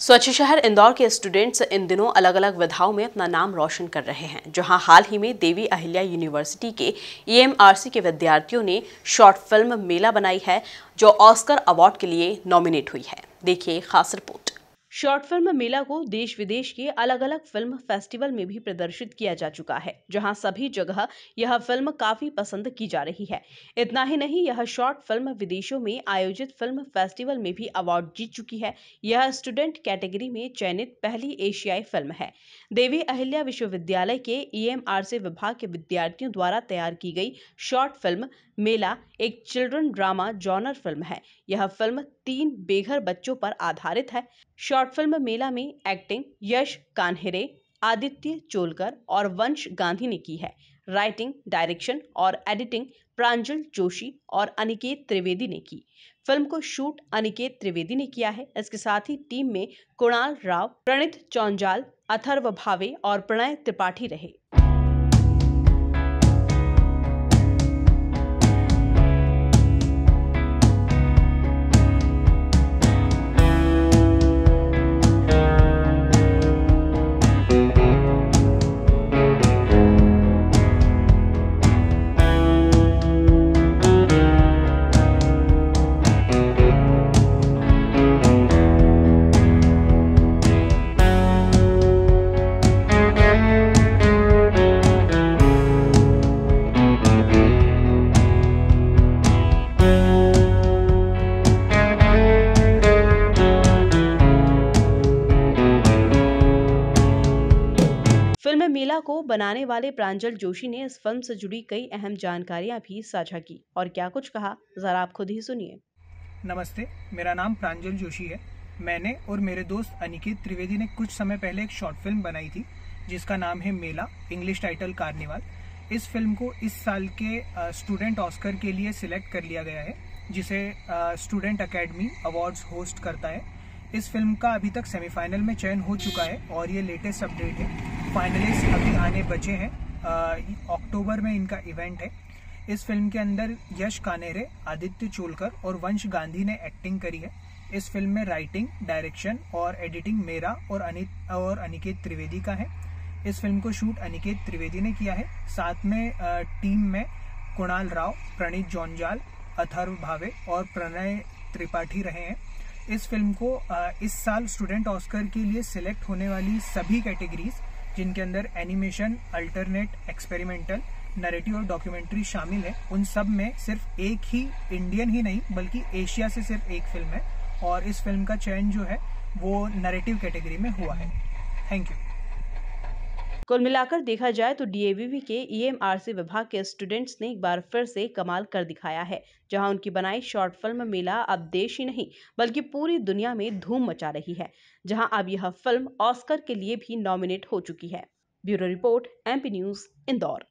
स्वच्छ शहर इंदौर के स्टूडेंट्स इन दिनों अलग अलग विधाओं में अपना नाम रोशन कर रहे हैं। जहां हाल ही में देवी अहिल्या यूनिवर्सिटी के EMRC के विद्यार्थियों ने शॉर्ट फिल्म मेला बनाई है, जो ऑस्कर अवार्ड के लिए नॉमिनेट हुई है। देखिए खास रिपोर्ट। शॉर्ट फिल्म मेला को देश विदेश के अलग अलग फिल्म फेस्टिवल में भी प्रदर्शित किया जा चुका है, जहां सभी जगह यह फिल्म काफी पसंद की जा रही है। इतना ही नहीं, यह शॉर्ट फिल्म विदेशों में आयोजित फिल्म फेस्टिवल में भी अवार्ड जीत चुकी है। यह स्टूडेंट कैटेगरी में चयनित पहली एशियाई फिल्म है। देवी अहिल्या विश्वविद्यालय के EMRC विभाग के विद्यार्थियों द्वारा तैयार की गई शॉर्ट फिल्म मेला एक चिल्ड्रन ड्रामा जॉनर फिल्म है। यह फिल्म 3 बेघर बच्चों पर आधारित है। शॉर्ट फिल्म मेला में एक्टिंग यश कान्हेरे, आदित्य चोलकर और वंश गांधी ने की है। राइटिंग, डायरेक्शन और एडिटिंग प्रांजल जोशी और अनिकेत त्रिवेदी ने की। फिल्म को शूट अनिकेत त्रिवेदी ने किया है। इसके साथ ही टीम में कुणाल राव, प्रणीत चौंजाल, अथर्व भावे और प्रणय त्रिपाठी रहे। फिल्म मेला को बनाने वाले प्रांजल जोशी ने इस फिल्म से जुड़ी कई अहम जानकारियां भी साझा की और क्या कुछ कहा, जरा आप खुद ही सुनिए। नमस्ते, मेरा नाम प्रांजल जोशी है। मैंने और मेरे दोस्त अनिकेत त्रिवेदी ने कुछ समय पहले एक शॉर्ट फिल्म बनाई थी जिसका नाम है मेला, इंग्लिश टाइटल कार्निवाल। इस फिल्म को इस साल के स्टूडेंट ऑस्कर के लिए सिलेक्ट कर लिया गया है, जिसे स्टूडेंट अकेडमी अवार्ड्स होस्ट करता है। इस फिल्म का अभी तक सेमीफाइनल में चयन हो चुका है और ये लेटेस्ट अपडेट है। फाइनलिस्ट अभी आने बचे हैं। अक्टूबर में इनका इवेंट है। इस फिल्म के अंदर यश कान्हेरे, आदित्य चोलकर और वंश गांधी ने एक्टिंग करी है। इस फिल्म में राइटिंग, डायरेक्शन और एडिटिंग मेरा और अनिकेत त्रिवेदी का है। इस फिल्म को शूट अनिकेत त्रिवेदी ने किया है। साथ में टीम में कुणाल राव, प्रणीत चौंजाल, अथर्व भावे और प्रणय त्रिपाठी रहे हैं। इस फिल्म को इस साल स्टूडेंट ऑस्कर के लिए सिलेक्ट होने वाली सभी कैटेगरीज, जिनके अंदर एनिमेशन, अल्टरनेट, एक्सपेरिमेंटल, नैरेटिव और डॉक्यूमेंट्री शामिल है, उन सब में सिर्फ एक ही इंडियन ही नहीं बल्कि एशिया से सिर्फ एक फिल्म है और इस फिल्म का चयन जो है वो नैरेटिव कैटेगरी में हुआ है। Thank you. कुल मिलाकर देखा जाए तो DAVV के EMRC विभाग के स्टूडेंट्स ने एक बार फिर से कमाल कर दिखाया है, जहां उनकी बनाई शॉर्ट फिल्म मेला अब देश ही नहीं बल्कि पूरी दुनिया में धूम मचा रही है, जहां अब यह फिल्म ऑस्कर के लिए भी नॉमिनेट हो चुकी है। Bureau report, MP news, Indore.